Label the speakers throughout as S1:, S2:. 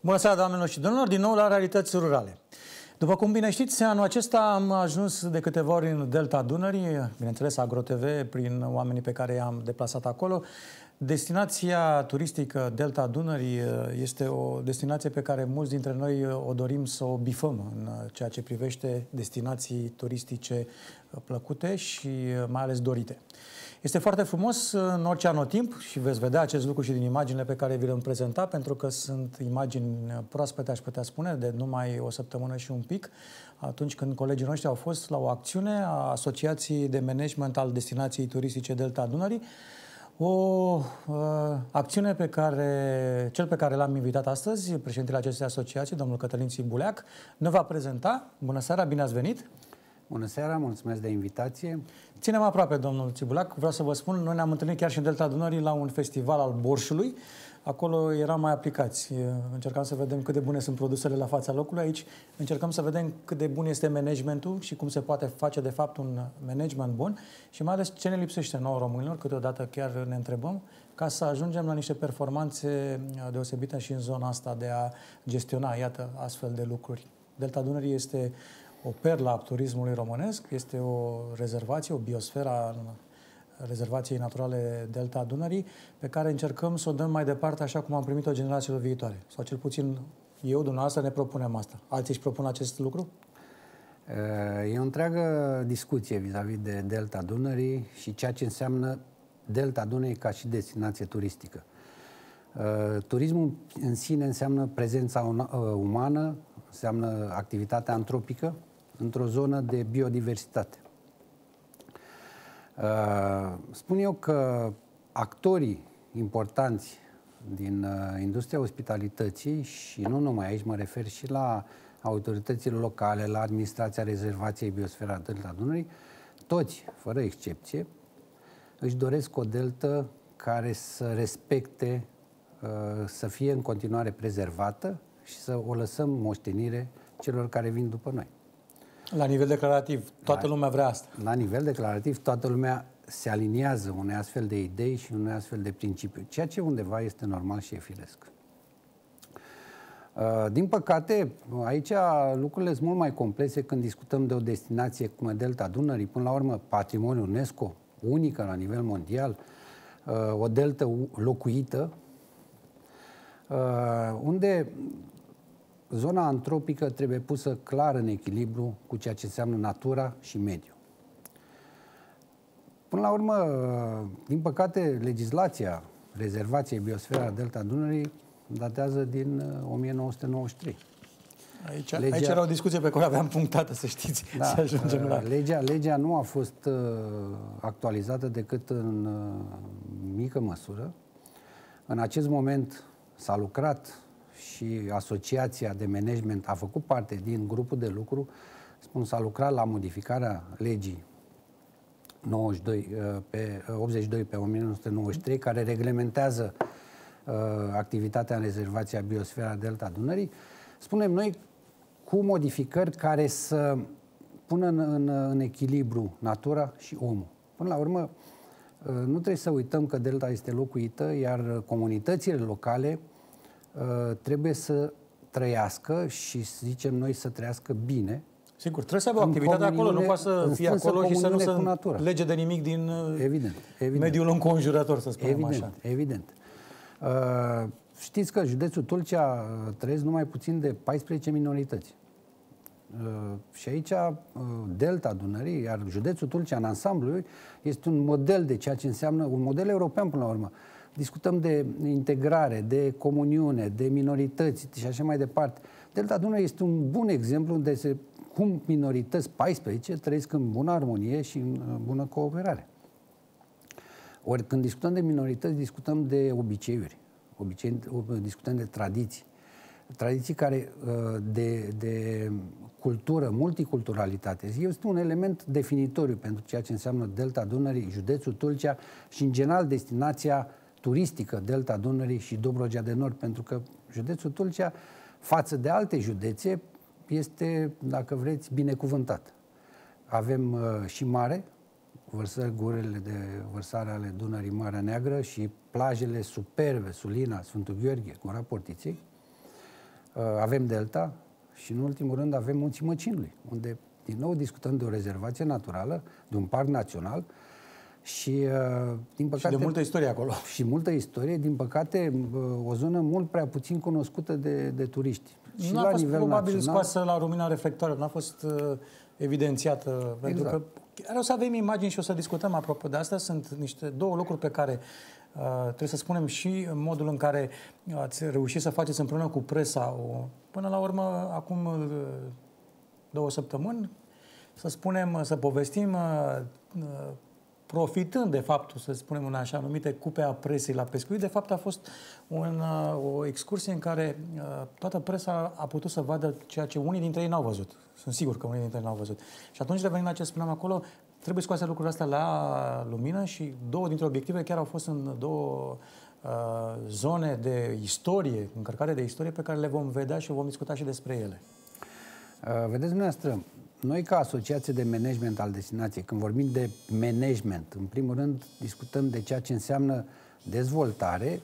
S1: Bună seara, doamnelor și domnilor, din nou la Realități Rurale. După cum bine știți, anul acesta am ajuns de câteva ori în Delta Dunării, bineînțeles AgroTV, prin oamenii pe care i-am deplasat acolo. Destinația turistică Delta Dunării este o destinație pe care mulți dintre noi o dorim să o bifăm în ceea ce privește destinații turistice plăcute și mai ales dorite. Este foarte frumos în orice anotimp și veți vedea acest lucru și din imaginile pe care vi le-am prezentat, pentru că sunt imagini proaspete, aș putea spune, de numai o săptămână și un pic, atunci când colegii noștri au fost la o acțiune a Asociației de Management al Destinației Turistice Delta Dunării, o acțiune pe care cel pe care l-am invitat astăzi, președintele acestei asociații, domnul Cătălin Țibuleac, ne va prezenta. Bună seara, bine ați venit!
S2: Bună seara, mulțumesc de invitație.
S1: Ținem aproape, domnul Țibuleac. Vreau să vă spun, noi ne-am întâlnit chiar și în Delta Dunării la un festival al borșului. Acolo eram mai aplicați. Încercam să vedem cât de bune sunt produsele la fața locului. Aici încercăm să vedem cât de bun este managementul și cum se poate face, de fapt, un management bun și mai ales ce ne lipsește nouă românilor, câteodată chiar ne întrebăm, ca să ajungem la niște performanțe deosebite și în zona asta de a gestiona, iată, astfel de lucruri. Delta Dunării este o perlă a turismului românesc, este o rezervație, o biosferă a rezervației naturale Delta Dunării, pe care încercăm să o dăm mai departe așa cum am primit-o generațiilor viitoare. Sau cel puțin eu, dumneavoastră, ne propunem asta. Alții își propun acest lucru?
S2: E o întreagă discuție vis-a-vis de Delta Dunării și ceea ce înseamnă Delta Dunării ca și destinație turistică. Turismul în sine înseamnă prezența umană, înseamnă activitatea antropică într-o zonă de biodiversitate. Spun eu că actorii importanți din industria ospitalității, și nu numai aici, mă refer și la autoritățile locale, la administrația rezervației Biosfera Delta Dunării, toți, fără excepție, își doresc o deltă care să respecte, să fie în continuare prezervată și să o lăsăm moștenire celor care vin după noi.
S1: La nivel declarativ, toată lumea vrea asta.
S2: La nivel declarativ, toată lumea se aliniază unei astfel de idei și unei astfel de principiu, ceea ce undeva este normal și e firesc. Din păcate, aici lucrurile sunt mult mai complexe când discutăm de o destinație cum e Delta Dunării, până la urmă patrimoniu UNESCO, unică la nivel mondial, o deltă locuită, unde zona antropică trebuie pusă clar în echilibru cu ceea ce înseamnă natura și mediu. Până la urmă, din păcate, legislația rezervației Biosfera Delta Dunării datează din 1993.
S1: Aici era o discuție pe care aveam punctată, să știți,
S2: da,
S1: să ajungem la...
S2: Legea nu a fost actualizată decât în mică măsură. În acest moment s-a lucrat și Asociația de Management a făcut parte din grupul de lucru. Spun, s-a lucrat la modificarea legii 82 pe 1993, care reglementează activitatea în rezervația Biosfera Delta Dunării. Spunem noi, cu modificări care să pună în echilibru natura și omul. Până la urmă, nu trebuie să uităm că delta este locuită, iar comunitățile locale trebuie să trăiască și, zicem noi, să trăiască bine.
S1: Sigur, trebuie să aibă o activitate acolo, nu poate să fie acolo și să nu se lege de nimic din mediul înconjurător, să spunem așa.
S2: Evident. Știți că județul Tulcea trăiesc numai puțin de 14 minorități. Și aici Delta Dunării, iar județul Tulcea în ansamblu este un model de ceea ce înseamnă, un model european până la urmă. Discutăm de integrare, de comuniune, de minorități și așa mai departe. Delta Dunării este un bun exemplu unde cum minorități 14 trăiesc în bună armonie și în bună cooperare. Ori când discutăm de minorități, discutăm de obiceiuri, discutăm de tradiții. Tradiții care, de cultură, multiculturalitate. Este un element definitoriu pentru ceea ce înseamnă Delta Dunării, județul Tulcea și, în general, destinația turistică Delta Dunării și Dobrogea de Nord, pentru că județul Tulcea, față de alte județe, este, dacă vreți, binecuvântat. Avem și mare, gurile de vărsare ale Dunării, Marea Neagră, și plajele superbe, Sulina, Sfântul Gheorghe, Gura Portiței. avem Delta și, în ultimul rând, avem Munții Măcinului, unde, din nou, discutăm de o rezervație naturală, de un parc național și, din păcate...
S1: Și de multă istorie acolo.
S2: Și multă istorie, din păcate, o zonă mult prea puțin cunoscută de turiști. Și
S1: nu a
S2: la
S1: fost
S2: nivel
S1: probabil
S2: național,
S1: scoasă la lumina reflectoară, nu a fost evidențiată, pentru că o să avem imagini și o să discutăm apropo de asta. Sunt două lucruri pe care trebuie să spunem și modul în care ați reușit să faceți împreună cu presa, până la urmă, acum 2 săptămâni, să spunem, să povestim, profitând de faptul, să spunem, în așa numite cupe a presei la pescuit. De fapt, a fost o excursie în care toată presa a putut să vadă ceea ce unii dintre ei n-au văzut. Sunt sigur că unii dintre ei n-au văzut. Și atunci, revenind la ce spuneam acolo, trebuie scoase lucrurile astea la lumină și 2 dintre obiective chiar au fost în 2 zone de istorie, încărcare de istorie, pe care le vom vedea și vom discuta și despre ele.
S2: Vedeți, dumneavoastră, noi ca asociație de management al destinației, când vorbim de management, în primul rând discutăm de ceea ce înseamnă dezvoltare,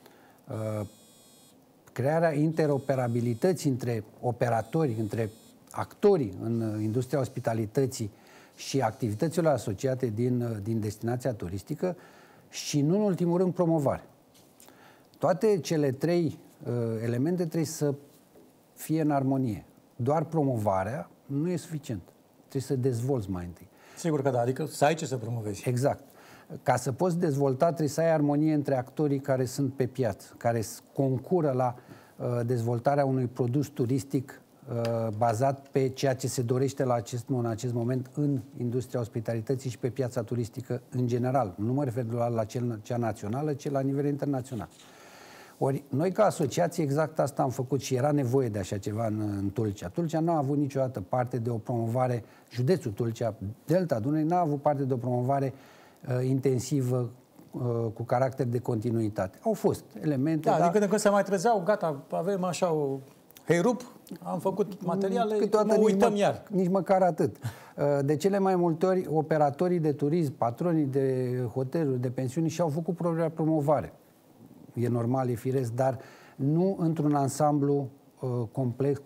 S2: crearea interoperabilității între operatori, între actorii în industria ospitalității și activitățile asociate din destinația turistică și, nu în ultimul rând, promovare. Toate cele 3 elemente trebuie să fie în armonie. Doar promovarea nu e suficient. Trebuie să dezvolți mai întâi.
S1: Sigur că da, adică să ai ce să promovezi.
S2: Exact. Ca să poți dezvolta, trebuie să ai armonie între actorii care sunt pe piață, care concură la dezvoltarea unui produs turistic bazat pe ceea ce se dorește în acest moment în industria ospitalității și pe piața turistică în general. Nu mă refer doar la cea națională, ci la nivel internațional. Ori, noi ca asociație exact asta am făcut și era nevoie de așa ceva în Tulcea. Tulcea nu a avut niciodată parte de o promovare, județul Tulcea, Delta Dunării, n-a avut parte de o promovare intensivă cu caracter de continuitate. Au fost elemente...
S1: Da, adică când se mai trezeau, gata, avem așa o heirup, am făcut materiale,
S2: câteodată
S1: nu uităm iar.
S2: Nici măcar atât. De cele mai multe ori, operatorii de turism, patronii de hoteluri, de pensiuni și-au făcut propria promovare. E normal, e firesc, dar nu într-un ansamblu complex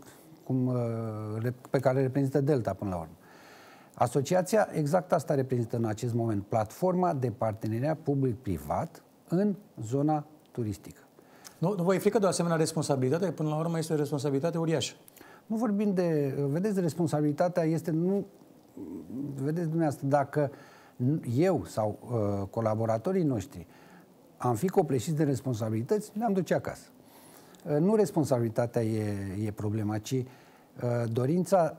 S2: pe care reprezintă Delta până la urmă. Asociația exact asta reprezintă în acest moment, platforma de parteneriat public-privat în zona turistică. Nu
S1: vă e frică de o asemenea responsabilitate? Până la urmă este o responsabilitate uriașă.
S2: Nu vorbim de... Vedeți, responsabilitatea este... Nu, vedeți dumneavoastră, dacă eu sau colaboratorii noștri am fi copleșiți de responsabilități, ne-am duce acasă. Nu responsabilitatea e problema, ci dorința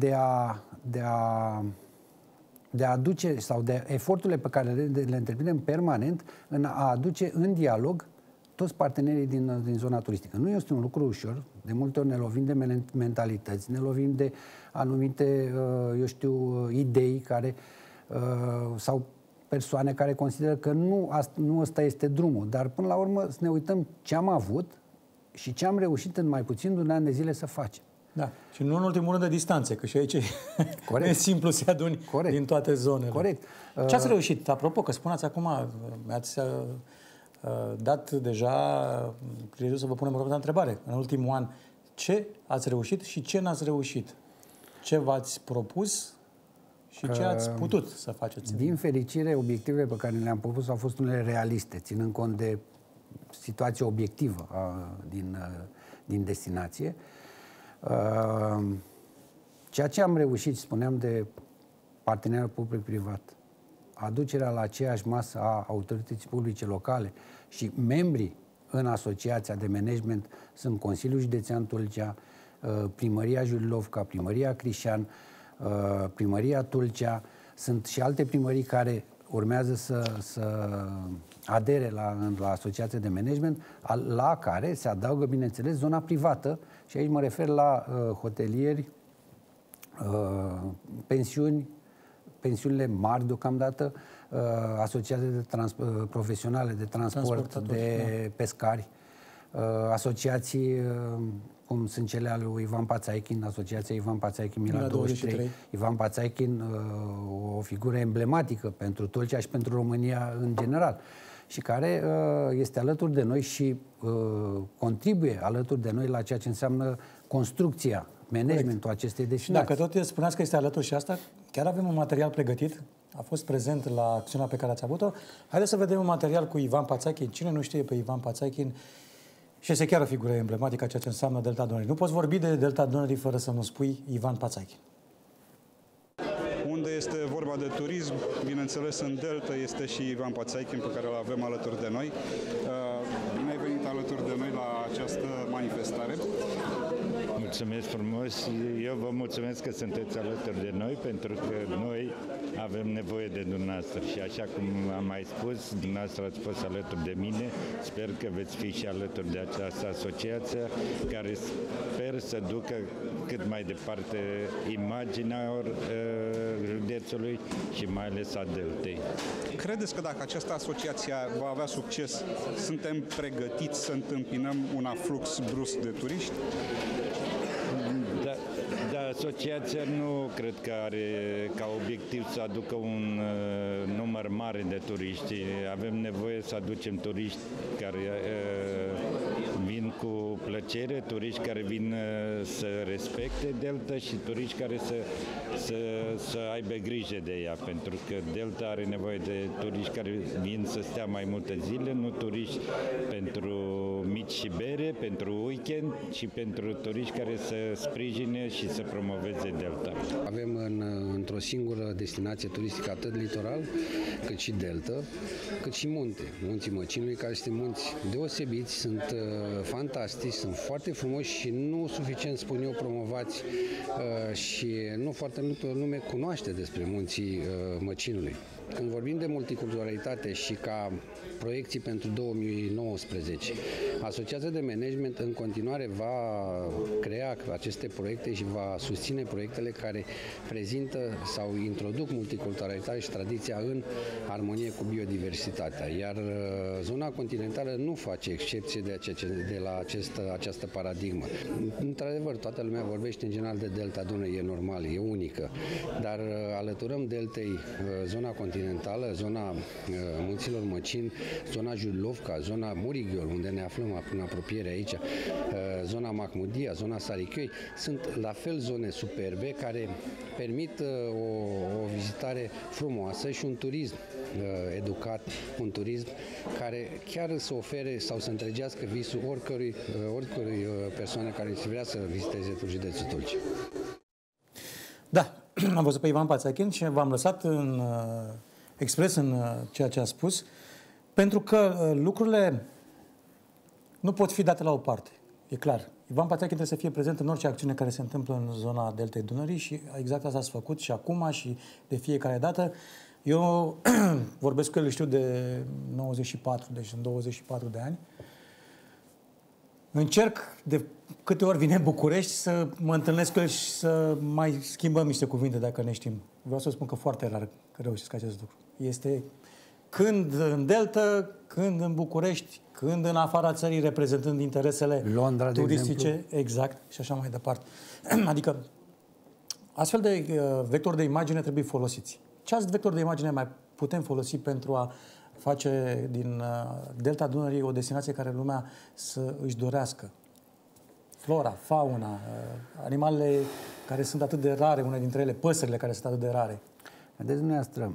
S2: de a aduce, sau de eforturile pe care le întreprindem permanent în a aduce în dialog toți partenerii din zona turistică. Nu este un lucru ușor. De multe ori ne lovim de mentalități, ne lovim de anumite, idei care sau persoane care consideră că nu ăsta este drumul. Dar până la urmă să ne uităm ce am avut și ce am reușit în mai puțin de un an de zile să facem.
S1: Da. Și nu în ultimul rând de distanțe, că și aici e simplu să aduni din toate zonele.
S2: Corect.
S1: Ce ați reușit? Apropo, că spuneați acum, mi-ați dat deja creditul să vă punem următoarea întrebare. În ultimul an, ce ați reușit și ce n-ați reușit? Ce v-ați propus și ce ați putut să faceți?
S2: Din fericire, obiectivele pe care le-am propus au fost unele realiste, ținând cont de situația obiectivă din destinație. Ceea ce am reușit, spuneam de parteneriat public-privat, aducerea la aceeași masă a autorității publice locale și membrii în asociația de management sunt Consiliul Județean Tulcea, Primăria Jurilovca, Primăria Crișan, Primăria Tulcea, sunt și alte primării care urmează să adere la asociația de management, la care se adaugă, bineînțeles, zona privată și aici mă refer la hotelieri, pensiunile mari deocamdată, asociații profesionale de transport, de pescari, asociații cum sunt cele ale lui Ivan Pațaichin, Asociația Ivan Pațaichin Mila 23. Ivan Pațaichin, o figură emblematică pentru Tulcea și pentru România în general. și care este alături de noi și contribuie alături de noi la ceea ce înseamnă construcția, managementul acestei destinații.
S1: Dacă tot spuneați că este alături și asta, chiar avem un material pregătit, a fost prezent la acțiunea pe care ați avut-o. Haideți să vedem un material cu Ivan Pațachin. Cine nu știe pe Ivan Pațachin? Și este chiar o figură emblematică a ceea ce înseamnă Delta Dunării. Nu poți vorbi de Delta Dunării fără să nu spui Ivan Pațachin.
S3: Unde este vorba de turism, bineînțeles în Delta este și Ivan Pațachin, pe care îl avem alături de noi. Bine ai venit alături de noi la această manifestare.
S4: Mulțumesc frumos. Eu vă mulțumesc că sunteți alături de noi, pentru că noi avem nevoie de dumneavoastră. Și așa cum am mai spus, dumneavoastră ați fost alături de mine. Sper că veți fi și alături de această asociație, care sper să ducă cât mai departe imaginea județului și mai ales a Deltei.
S3: Credeți că dacă această asociație va avea succes, suntem pregătiți să întâmpinăm un aflux brusc de turiști?
S4: Da, asociația nu cred că are ca obiectiv să aducă un număr mare de turiști. Avem nevoie să aducem turiști care vin cu plăcere, turiști care vin să respecte Delta și turiști care să aibă grijă de ea, pentru că Delta are nevoie de turiști care vin să stea mai multe zile, nu turiști pentru mici și bere, pentru weekend, și pentru turiști care să sprijine și să promoveze Delta.
S2: Avem într-o singură destinație turistică atât litoral, cât și Delta, cât și munte. Munții Măcinului, care sunt munți deosebiți, sunt fantastici, sunt foarte frumoși și nu suficient, spun eu, promovați și nu foarte multă lume cunoaște despre munții Măcinului. Când vorbim de multiculturalitate și ca proiecții pentru 2019, Asociația de Management în continuare va crea aceste proiecte și va susține proiectele care prezintă sau introduc multiculturalitate și tradiția în armonie cu biodiversitatea. Iar zona continentală nu face excepție de la această paradigmă. Într-adevăr, toată lumea vorbește în general de Delta Dunării, e normal, e unică, dar alăturăm Deltei zona continentală, zona Munților Măcin, zona Jurlovca, zona Murighiol, unde ne aflăm în apropiere aici, zona Mahmudia, zona Sarichioi, sunt la fel zone superbe care permit o vizitare frumoasă și un turism educat, un turism care chiar să ofere sau să întregească visul oricărui persoană care vrea să viziteze județul Tulcea.
S1: Da, am văzut pe Ivan Pațachin și v-am lăsat expres în ceea ce a spus, pentru că lucrurile nu pot fi date la o parte. E clar. Ivan Pațachin trebuie să fie prezent în orice acțiune care se întâmplă în zona Deltei Dunării și exact asta ați făcut și acum și de fiecare dată. Eu vorbesc cu el, știu, de 94, deci sunt 24 de ani. Încerc de câte ori vine în București să mă întâlnesc cu el și să mai schimbăm niște cuvinte dacă ne știm. Vreau să spun că foarte rar că reușesc acest lucru. Este când în Delta, când în București, când în afara țării, reprezentând interesele
S2: Londra,
S1: turistice, exact, și așa mai departe. Adică, astfel de vectori de imagine trebuie folosiți. Ce alt vector de imagine mai putem folosi pentru a face din Delta Dunării o destinație care lumea să își dorească? Flora, fauna, animalele care sunt atât de rare, une dintre ele, păsările care sunt atât de rare.
S2: Vedeți, dumneavoastră,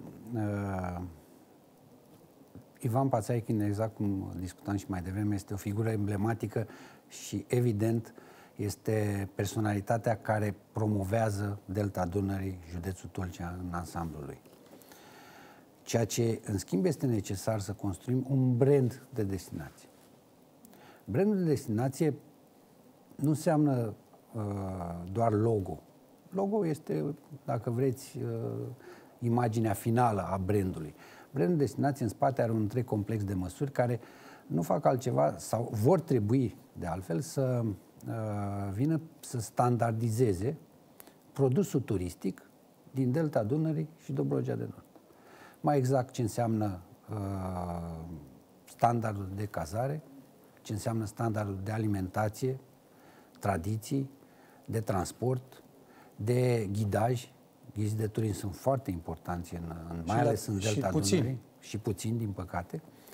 S2: Ivan Pațachin, exact cum discutam și mai devreme, este o figură emblematică și, evident, este personalitatea care promovează Delta Dunării, județul Tulcea, în ansamblul lui. Ceea ce, în schimb, este necesar să construim un brand de destinație. Brandul de destinație nu înseamnă doar logo. Logo este, dacă vreți, imaginea finală a brandului. Brandul de destinație în spate are un întreg complex de măsuri care nu fac altceva sau vor trebui, de altfel, să vină să standardizeze produsul turistic din Delta Dunării și Dobrogea de Nord. Mai exact ce înseamnă standardul de cazare, ce înseamnă standardul de alimentație, tradiții, de transport, de ghidaj. Ghizii de turism sunt foarte importanți, mai ales în Delta Dunării, și puțin, din păcate.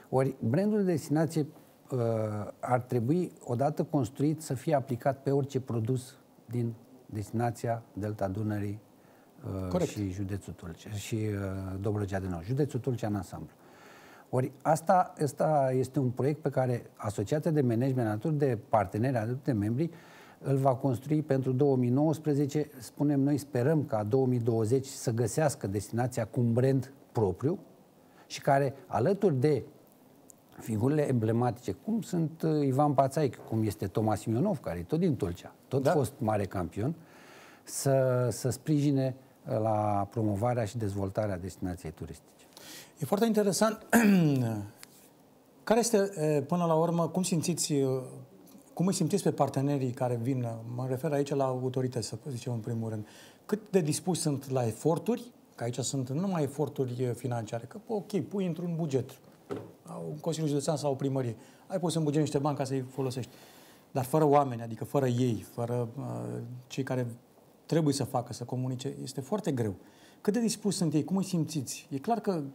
S2: Ori brandul de destinație ar trebui odată construit să fie aplicat pe orice produs din destinația Delta Dunării și județul Tulcea și Dobrogea de Nord, județul Tulcea în ansamblu. Ori asta este un proiect pe care Asociația de Management, alături de parteneri, alături de membri, îl va construi pentru 2019. Spunem noi, sperăm ca 2020 să găsească destinația cu un brand propriu și care, alături de figurile emblematice, cum sunt Ivan Pațaic, cum este Toma Simionov, care e tot din Tulcea, tot fost mare campion, să sprijine la promovarea și dezvoltarea destinației turistice.
S1: E foarte interesant. Care este, până la urmă, cum îi simțiți pe partenerii care vin? Mă refer aici la autorități, să zicem în primul rând. Cât de dispuși sunt la eforturi, că aici sunt nu numai eforturi financiare, că ok, pui într-un buget, un Consiliu Județean sau o primărie, ai pus în buget niște bani ca să-i folosești. Dar fără oameni, adică fără ei, fără cei care trebuie să facă, să comunice, este foarte greu. Cât de dispuși sunt ei? Cum îi simțiți? E clar că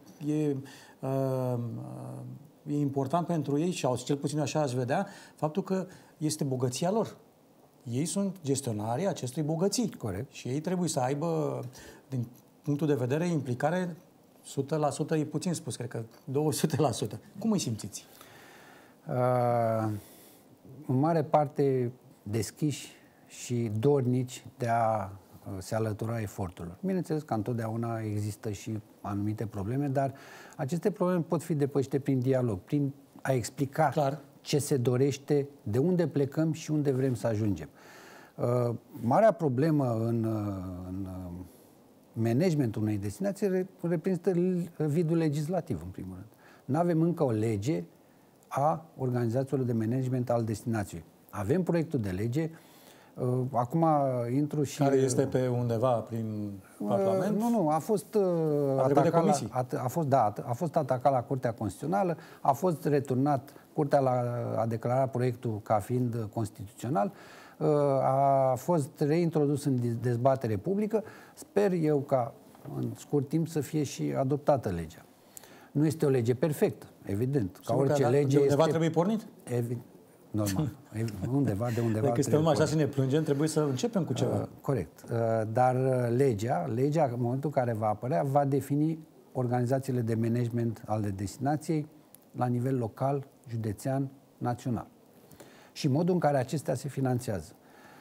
S1: e important pentru ei și cel puțin așa aș vedea faptul că este bogăția lor. Ei sunt gestionarii acestui bogății.
S2: Corect.
S1: Și ei trebuie să aibă, din punctul de vedere, implicare 100%, e puțin spus, cred că 200%. Cum îi simțiți?
S2: În mare parte deschiși și dornici de a se alătura eforturilor. Bineînțeles că întotdeauna există și anumite probleme, dar aceste probleme pot fi depășite prin dialog, prin a explica ce se dorește, de unde plecăm și unde vrem să ajungem. Marea problemă în managementul unei destinații reprezintă vidul legislativ, în primul rând. Nu avem încă o lege a organizațiilor de management al destinației. Avem proiectul de lege. Acum intru și...
S1: Care este pe undeva prin Parlament?
S2: Nu, a fost atacat la Curtea Constituțională, a fost returnat, Curtea a declarat proiectul ca fiind constituțional, a fost reintrodus în dezbatere publică. Sper eu ca în scurt timp să fie și adoptată legea. Nu este o lege perfectă, evident. Ca orice lege
S1: de undeva trebuie pornit?
S2: Evident. Normal. De undeva
S1: Dacă stăm așa și ne plângem, trebuie să începem cu ceva.
S2: Corect. Dar legea, în momentul în care va apărea, va defini organizațiile de management ale destinației la nivel local, județean, național. Și modul în care acestea se finanțează.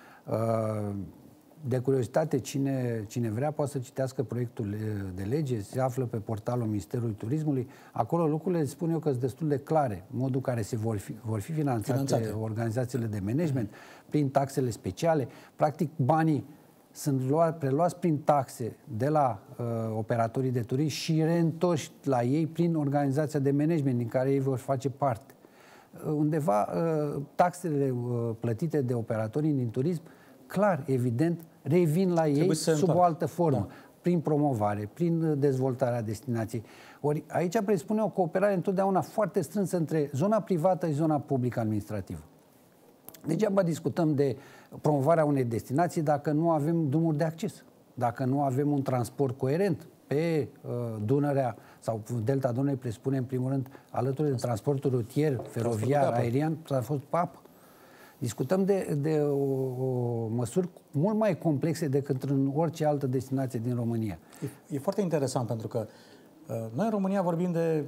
S2: De curiozitate, cine vrea poate să citească proiectul de lege, se află pe portalul Ministerului Turismului. Acolo lucrurile, spun eu, că sunt destul de clare. Modul în care se vor fi finanțate organizațiile de management, prin taxele speciale. Practic, banii sunt preluați prin taxe de la operatorii de turism și reîntorși la ei prin organizația de management din care ei vor face parte. Undeva, taxele plătite de operatorii din turism, clar, evident, revin la ei sub o altă formă, prin promovare, prin dezvoltarea destinației. Ori aici presupune o cooperare întotdeauna foarte strânsă între zona privată și zona publică administrativă. Degeaba discutăm de promovarea unei destinații dacă nu avem drumuri de acces, dacă nu avem un transport coerent pe Dunărea sau Delta Dunării, presupune în primul rând, alături de transportul rutier, feroviar, aerian, transportul pe apă. Discutăm de măsuri mult mai complexe decât în orice altă destinație din România.
S1: E foarte interesant pentru că noi în România vorbim de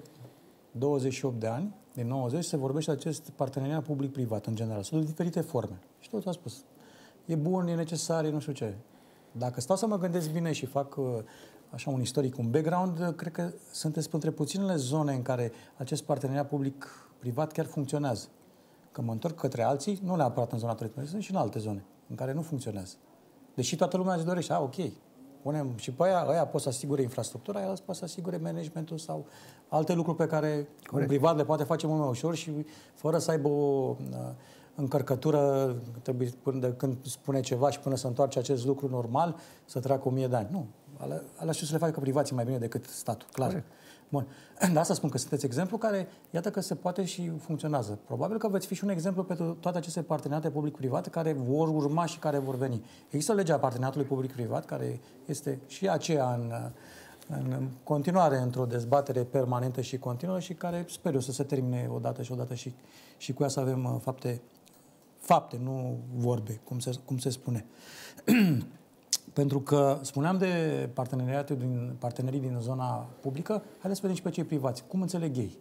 S1: 28 de ani, din 90 se vorbește de acest parteneriat public-privat în general. Sunt de diferite forme. Și tot a spus. E bun, e necesar, e nu știu ce. Dacă stau să mă gândesc bine și fac așa un istoric, un background, cred că sunteți între puținele zone în care acest parteneriat public-privat chiar funcționează. Că mă întorc către alții, nu neapărat în zona turismului, sunt și în alte zone în care nu funcționează. Deși toată lumea își dorește, ok, punem și pe aia pot să asigure infrastructura, aia pot să asigure managementul sau alte lucruri pe care un privat le poate face mult mai ușor și fără să aibă o încărcătură, trebuie până de când spune ceva și până să întoarce acest lucru normal, să treacă 1000 de ani. Nu. Alea știu să le facă privații mai bine decât statul, clar. Corect. Bun. De asta spun că sunteți exemplu care, iată că se poate și funcționează. Probabil că veți fi și un exemplu pentru toate aceste parteneriate public-private care vor urma și care vor veni. Există legea parteneriatului public-privat, care este și aceea în continuare într-o dezbatere permanentă și continuă și care sper eu să se termine odată și cu ea să avem fapte, nu vorbe, cum se spune. Pentru că spuneam de partenerii din zona publică, haideți să vedem și pe cei privați. Cum înțeleg ei?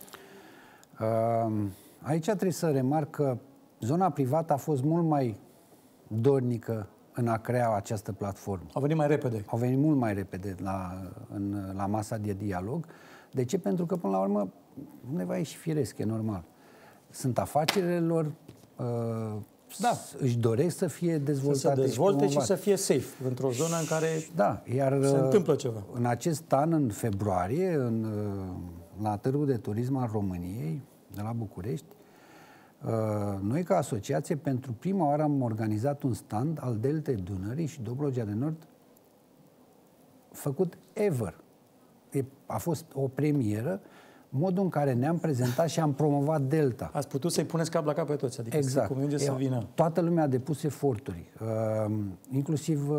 S2: Aici trebuie să remarc că zona privată a fost mult mai dornică în a crea această platformă.
S1: Au venit mai repede.
S2: Au venit mult mai repede la masa de dialog. De ce? Pentru că, până la urmă, undeva e și firesc, e normal. Sunt afacerile lor, își doresc să fie dezvoltate.
S1: Să se dezvolte și să fie safe, într-o zonă în care se întâmplă ceva.
S2: În acest an, în februarie, la Târgul de Turism al României, de la București, noi, ca asociație, pentru prima oară am organizat un stand al Deltei Dunării și Dobrogea de Nord făcut ever. A fost o premieră, modul în care ne-am prezentat și am promovat Delta.
S1: Ați putut să-i puneți cap la cap pe toți, adică
S2: exact.
S1: să convingeți să vină.
S2: Toată lumea a depus eforturi, inclusiv,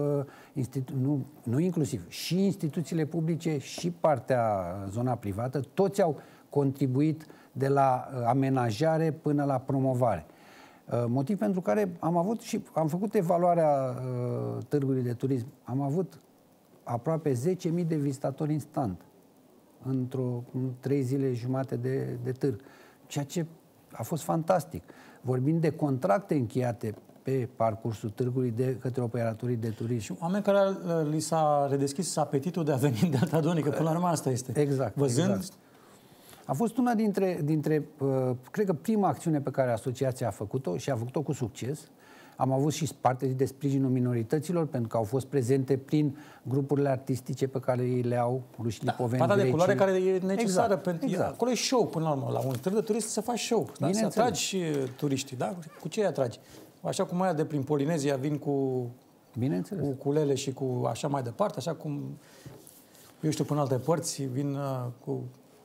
S2: și instituțiile publice și zona privată, toți au contribuit de la amenajare până la promovare. Motiv pentru care am făcut evaluarea Târgului de Turism. Am avut aproape 10.000 de vizitatori în stand în 3 zile jumate de târg. Ceea ce a fost fantastic. Vorbim de contracte încheiate pe parcursul târgului de către operatorii de turism.
S1: Și oameni care li s-a redeschis apetitul de a veni în Delta Dunării, că până la urmă asta este.
S2: Exact.
S1: Văzând...
S2: Exact. A fost una dintre cred că prima acțiune pe care asociația a făcut-o și a făcut-o cu succes. Am avut și parte de sprijinul minorităților, pentru că au fost prezente prin grupurile artistice pe care ei le au, ruși, lipoveni,
S1: pata de
S2: grecii.
S1: culoare care e necesară.
S2: Exact.
S1: Acolo e show, până la urmă. La un târg de turism să faci show. Da? Să atragi turiștii. Da? Cu ce îi atragi? Așa cum aia de prin Polinezia vin cu culele și cu așa mai departe, așa cum, eu știu, până alte părți vin cu...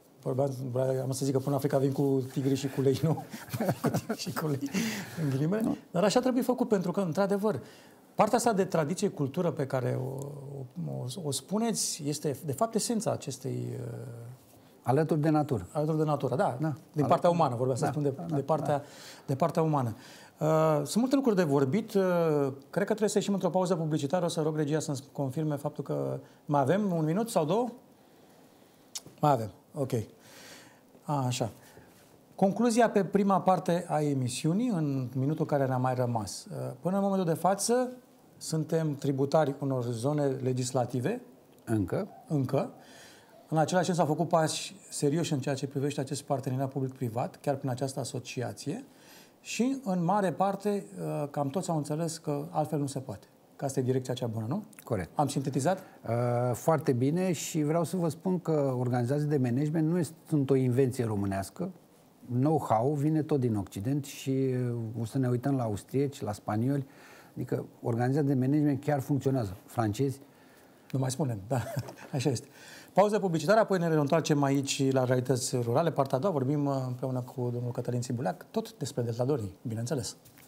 S1: Am să zic că până în Africa vin cu tigri și cu lei, nu? Cu tigri și cu lei, în ghilimele. No. Dar așa trebuie făcut, pentru că, într-adevăr, partea asta de tradiție, cultură pe care o spuneți, este, de fapt, esența acestei...
S2: Alături de natură.
S1: Alături de natură, da. Din partea umană, vorbeam să spun de partea umană. Sunt multe lucruri de vorbit. Cred că trebuie să ieșim într-o pauză publicitară. O să rog regia să-mi confirme faptul că mai avem 1 minut sau 2? Mai avem. Ok. Așa. Concluzia pe prima parte a emisiunii, în minutul care ne-a mai rămas. Până în momentul de față, suntem tributari unor zone legislative. Încă. În același timp s-au făcut pași serioși în ceea ce privește acest parteneriat public-privat, chiar prin această asociație. Și, în mare parte, cam toți au înțeles că altfel nu se poate. Că asta e direcția cea bună, nu?
S2: Corect.
S1: Am sintetizat?
S2: Foarte bine și vreau să vă spun că organizații de management nu sunt o invenție românească. Know-how vine tot din Occident și o să ne uităm la austrieci, la spanioli. Adică organizații de management chiar funcționează. Francezi.
S1: Nu mai spunem, da. Așa este. Pauză publicitară, apoi ne reîntoarcem aici la Realități Rurale. Partea a doua vorbim împreună cu domnul Cătălin Țibuleac, tot despre Delta Dunării, bineînțeles.